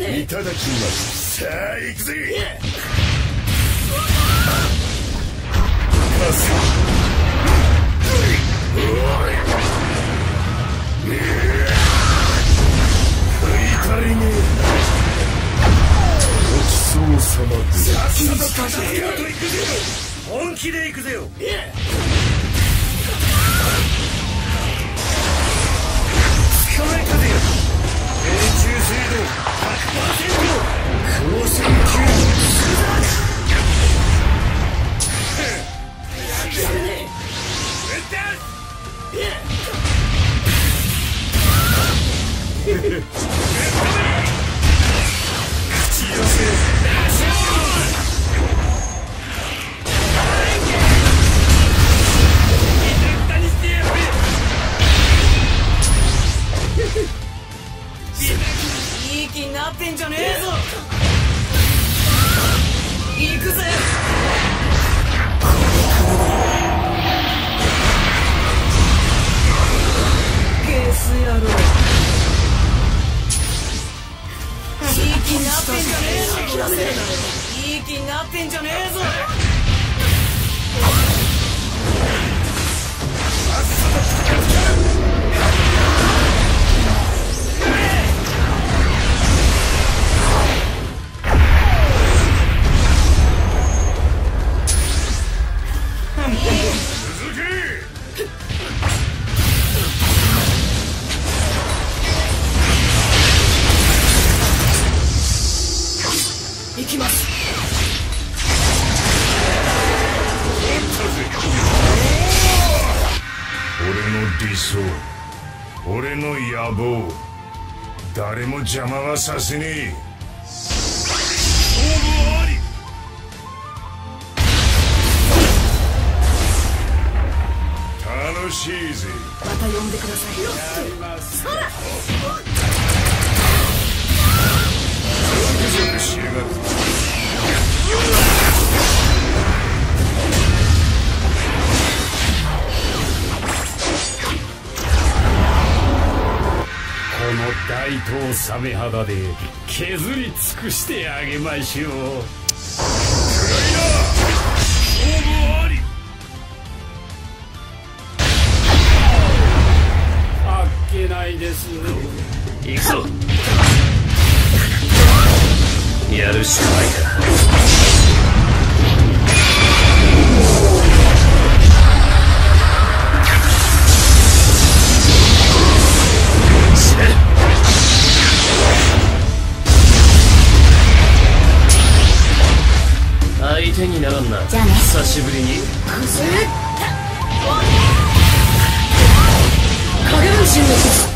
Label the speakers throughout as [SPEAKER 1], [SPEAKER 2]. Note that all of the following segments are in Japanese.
[SPEAKER 1] いただきます。さあ行くぜ。カス食い足りねえ。ごちそうさまです。さっさと片付けろと行くぜよ。本気で行くぜよ。捕まえたぜよ。命中精度 100%。光線球口寄せ。
[SPEAKER 2] いい気になってんじゃねえぞ。行くぜ。ゲス野郎。いい気になってんじゃねえぞ。いい気になってんじゃねえぞ。行きます。
[SPEAKER 1] 俺の理想、俺の野望、誰も邪魔はさせねえ。勝負あり。楽しいぜ。
[SPEAKER 2] また呼んでください。やります。そら。
[SPEAKER 1] ゾクゾクしやがる。この大刀サメ肌で削り尽くしてあげましょう。暗いな。勝負あり。
[SPEAKER 3] あっけないですね。
[SPEAKER 1] 行くぞ。やるしかないか。相手にならんな。
[SPEAKER 2] じゃあね。
[SPEAKER 1] 久しぶりに。
[SPEAKER 2] 影分身の術。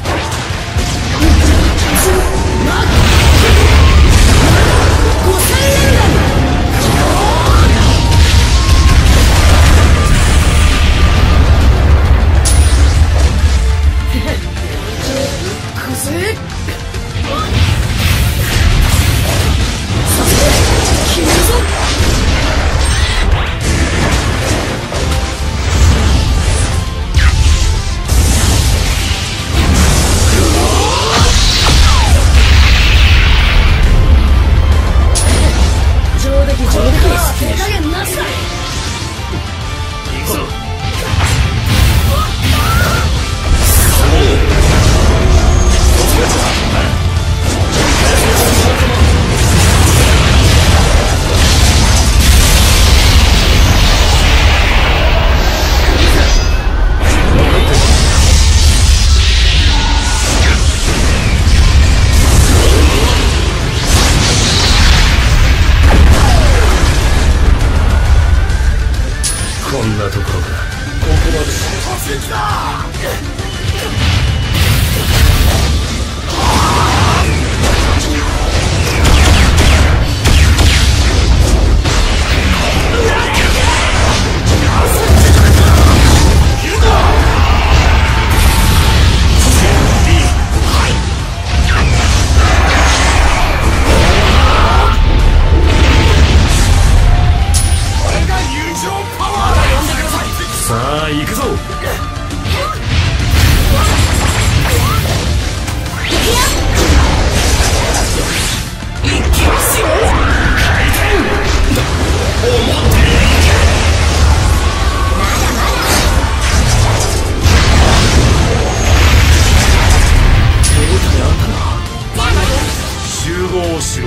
[SPEAKER 1] 合しろ。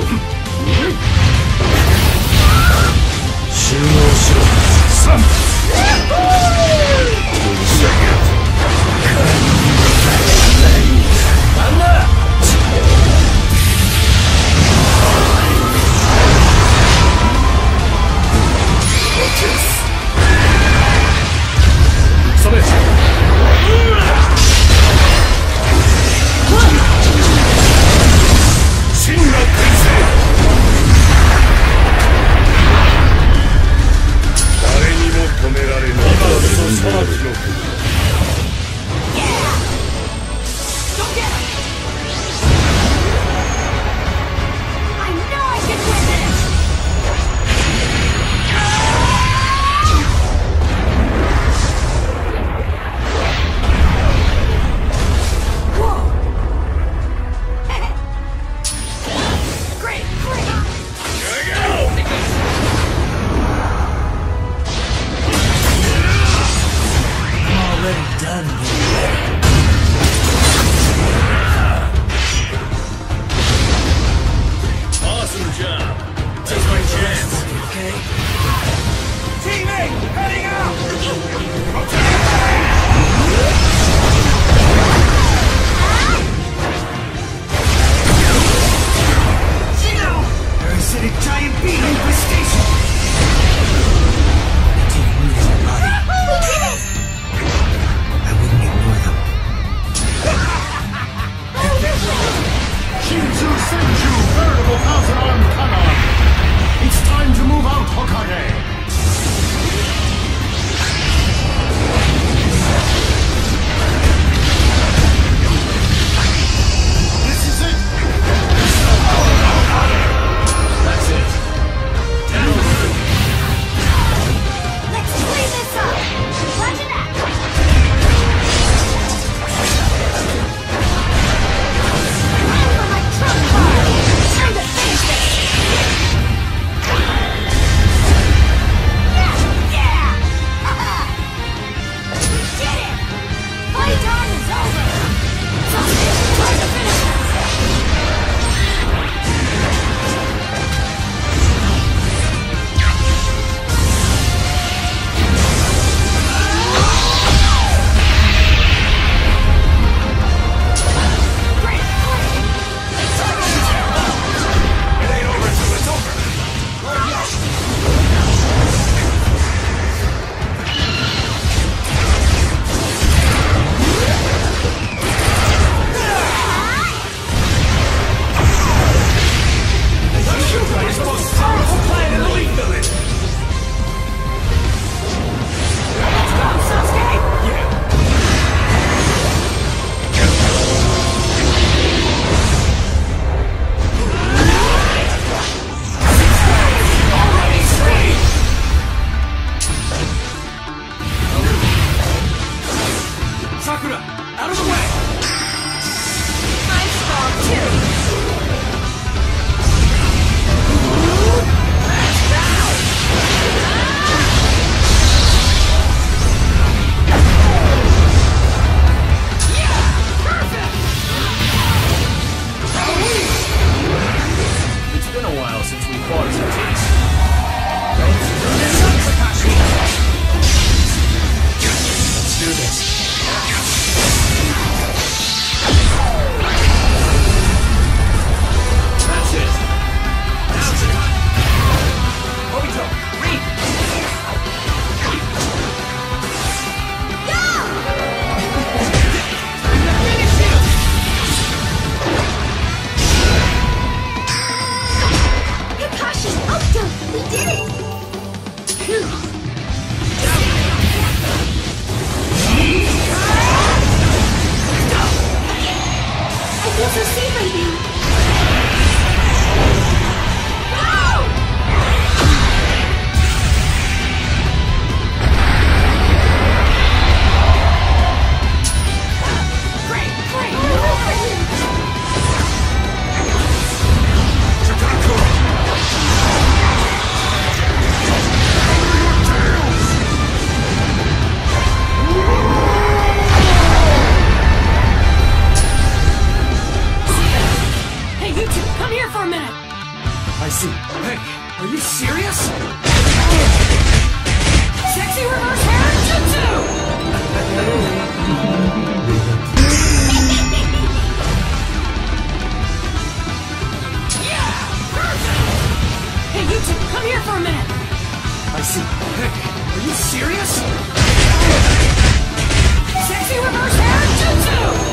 [SPEAKER 4] 集合しろ。
[SPEAKER 1] 3。
[SPEAKER 4] なんだ。
[SPEAKER 1] それ。真の転生。誰にも止められない。今こそ裁きの時。
[SPEAKER 2] for a minute.
[SPEAKER 5] I see. Hey, are you serious?
[SPEAKER 2] Sexy reverse hair jutsu! Yeah! Perfect! Hey, you two, come here for a minute.
[SPEAKER 5] I see. Hey, are you serious?
[SPEAKER 2] Sexy reverse hair jutsu!